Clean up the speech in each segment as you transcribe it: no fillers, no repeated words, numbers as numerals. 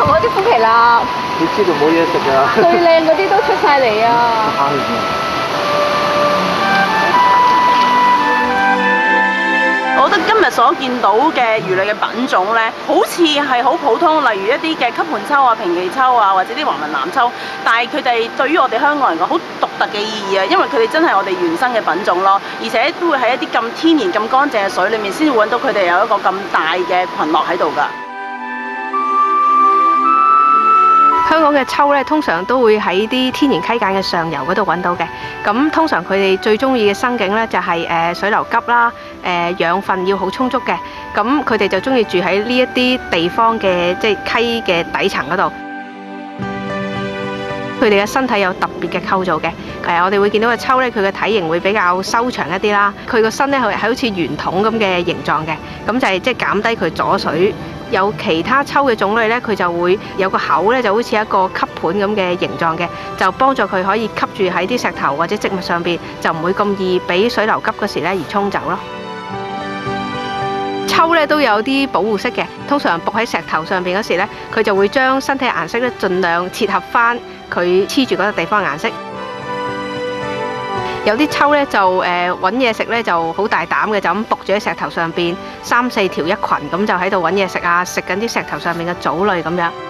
嗰啲虎皮臘， 你知道冇嘢食㗎。 最靚嗰啲都出晒嚟啊！ 我覺得今日所見到嘅魚類嘅品種咧，好似係好普通，例如一啲嘅吸盤秋啊、平旗秋啊，或者啲華文南秋，但係佢哋對於我哋香港人講好獨特嘅意義啊，因為佢哋真係我哋原生嘅品種咯，而且都會喺一啲咁天然、咁乾淨嘅水裏面，先會揾到佢哋有一個咁大嘅群落喺度㗎。 香港嘅秋咧，通常都會喺啲天然溪澗嘅上游嗰度揾到嘅。咁通常佢哋最中意嘅生境咧，就係水流急啦，養分要好充足嘅。咁佢哋就中意住喺呢一啲地方嘅即係溪嘅底層嗰度。佢哋嘅身體有特別嘅構造嘅。我哋會見到個秋咧，佢嘅體型會比較修長一啲啦。佢個身咧係好似圓筒咁嘅形狀嘅，咁就係即係減低佢阻水。有其他秋嘅種類咧，佢就會有個口咧，就好似一個吸盤咁嘅形狀嘅，就幫助佢可以吸住喺啲石頭或者植物上邊，就唔會咁易俾水流急嗰時咧而沖走咯。秋咧都有啲保護色嘅，通常伏喺石頭上邊嗰時咧，佢就會將身體顏色咧盡量切合翻佢黐住嗰個地方嘅顏色。有啲秋咧就揾嘢食咧就好大膽嘅，就咁伏住喺石頭上邊，3、4條一群咁就喺度揾嘢食啊，食緊啲石頭上面嘅藻類咁樣。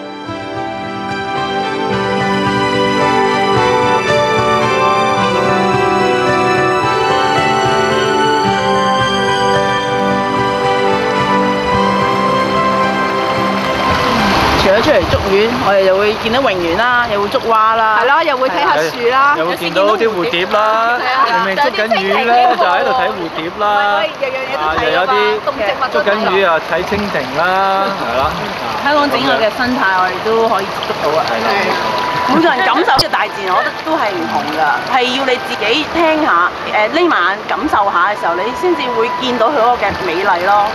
除咗出嚟捉魚，我哋就會見到泳員啦，又會捉蛙啦， 係啦，又會睇下樹啦， 又會見到啲蝴蝶啦，明明捉緊魚咧，就喺度睇蝴蝶啦，又有啲捉緊魚啊睇蜻蜓啦，係啦。 香港整個嘅生態，我哋都可以接觸到啊。係啦，每個人感受嘅大自然，我覺得都係唔同㗎，係要你自己聽下，匿埋眼感受下嘅時候，你先至會見到佢嗰個嘅美麗咯。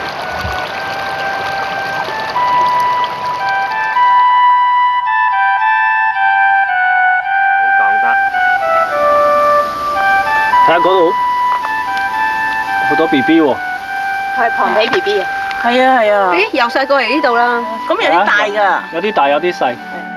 睇下嗰度好多 BB 喎， 係龐皮 BB 啊！ 係啊係啊！ 咦，又細過嚟呢度啦！ 咁有啲大㗎， 有啲大有啲細。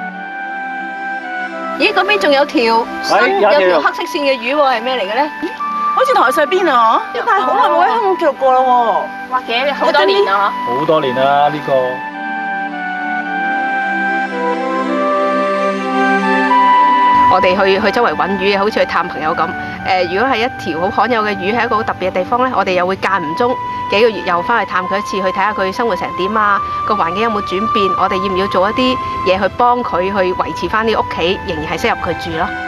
咦，嗰邊仲有條有條黑色線嘅魚喎，係咩嚟嘅咧？ 好似台上邊啊！但係好耐冇喺香港記錄過啦喎。 哇，幾好多年啦好多年啦呢個。 我哋去周圍揾魚，好似去探朋友咁。如果係一條好罕有嘅魚，係一個好特別嘅地方咧，我哋又會間唔中幾個月又翻去探佢一次，去睇下佢生活成點啊，個環境有冇轉變，我哋要唔要做一啲嘢去幫佢去維持翻啲屋企，仍然係適合佢住咯。